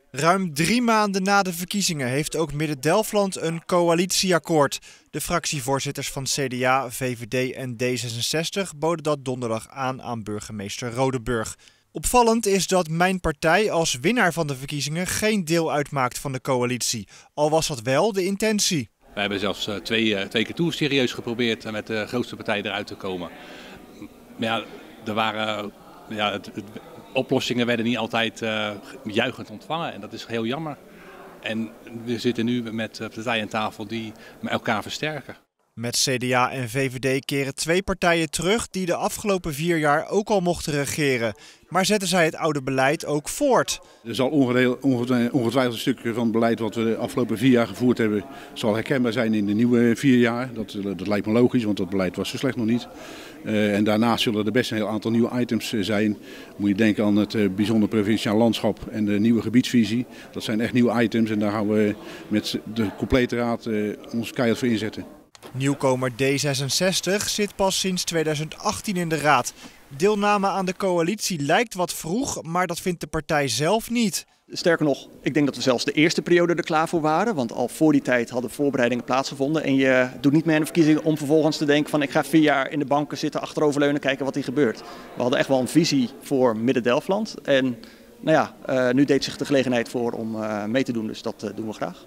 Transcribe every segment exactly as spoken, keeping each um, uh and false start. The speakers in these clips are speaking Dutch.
Ruim drie maanden na de verkiezingen heeft ook Midden-Delfland een coalitieakkoord. De fractievoorzitters van C D A, V V D en D zesenzestig boden dat donderdag aan aan burgemeester Rodeburg. Opvallend is dat Mijn Partij als winnaar van de verkiezingen geen deel uitmaakt van de coalitie. Al was dat wel de intentie. We hebben zelfs twee, twee keer toe serieus geprobeerd met de grootste partij eruit te komen. Maar ja, er waren, ja, het, het, oplossingen werden niet altijd uh, juichend ontvangen en dat is heel jammer. En we zitten nu met partijen aan tafel die elkaar versterken. Met C D A en V V D keren twee partijen terug die de afgelopen vier jaar ook al mochten regeren. Maar zetten zij het oude beleid ook voort? Er zal ongetwijfeld een stukje van het beleid wat we de afgelopen vier jaar gevoerd hebben, zal herkenbaar zijn in de nieuwe vier jaar. Dat, dat lijkt me logisch, want dat beleid was zo slecht nog niet. Uh, en daarnaast zullen er best een heel aantal nieuwe items zijn. Moet je denken aan het uh, bijzonder provinciaal landschap en de nieuwe gebiedsvisie. Dat zijn echt nieuwe items en daar gaan we met de complete raad uh, ons keihard voor inzetten. Nieuwkomer D zesenzestig zit pas sinds tweeduizend achttien in de raad. Deelname aan de coalitie lijkt wat vroeg, maar dat vindt de partij zelf niet. Sterker nog, ik denk dat we zelfs de eerste periode er klaar voor waren. Want al voor die tijd hadden voorbereidingen plaatsgevonden. En je doet niet meer aan de verkiezingen om vervolgens te denken van ik ga vier jaar in de banken zitten, achteroverleunen, kijken wat hier gebeurt. We hadden echt wel een visie voor Midden-Delfland. En nou ja, uh, nu deed zich de gelegenheid voor om uh, mee te doen, dus dat uh, doen we graag.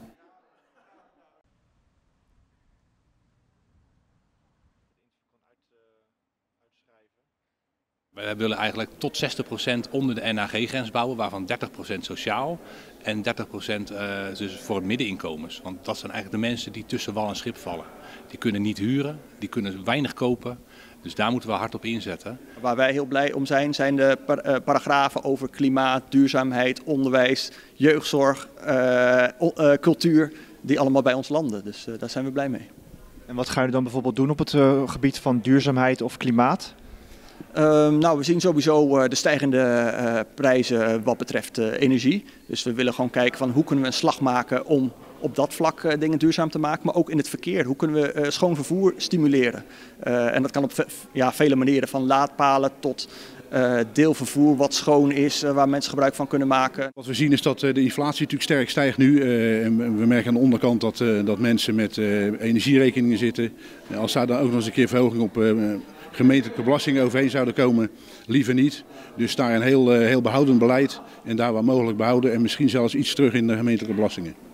We willen eigenlijk tot zestig procent onder de N H G-grens bouwen, waarvan dertig procent sociaal en dertig procent uh, dus voor het middeninkomens. Want dat zijn eigenlijk de mensen die tussen wal en schip vallen. Die kunnen niet huren, die kunnen weinig kopen, dus daar moeten we hard op inzetten. Waar wij heel blij om zijn, zijn de par uh, paragrafen over klimaat, duurzaamheid, onderwijs, jeugdzorg, uh, uh, cultuur, die allemaal bij ons landen. Dus uh, daar zijn we blij mee. En wat gaan jullie dan bijvoorbeeld doen op het uh, gebied van duurzaamheid of klimaat? Uh, nou, we zien sowieso uh, de stijgende uh, prijzen wat betreft uh, energie. Dus we willen gewoon kijken van hoe kunnen we een slag maken om op dat vlak uh, dingen duurzaam te maken. Maar ook in het verkeer. Hoe kunnen we uh, schoon vervoer stimuleren? Uh, en dat kan op ja, vele manieren. Van laadpalen tot uh, deelvervoer wat schoon is. Uh, waar mensen gebruik van kunnen maken. Wat we zien is dat uh, de inflatie natuurlijk sterk stijgt nu. Uh, en we merken aan de onderkant dat, uh, dat mensen met uh, energierekeningen zitten. Uh, als daar dan ook nog eens een keer verhoging op Uh, gemeentelijke belastingen overheen zouden komen, liever niet. Dus daar een heel, heel behoudend beleid en daar waar mogelijk behouden en misschien zelfs iets terug in de gemeentelijke belastingen.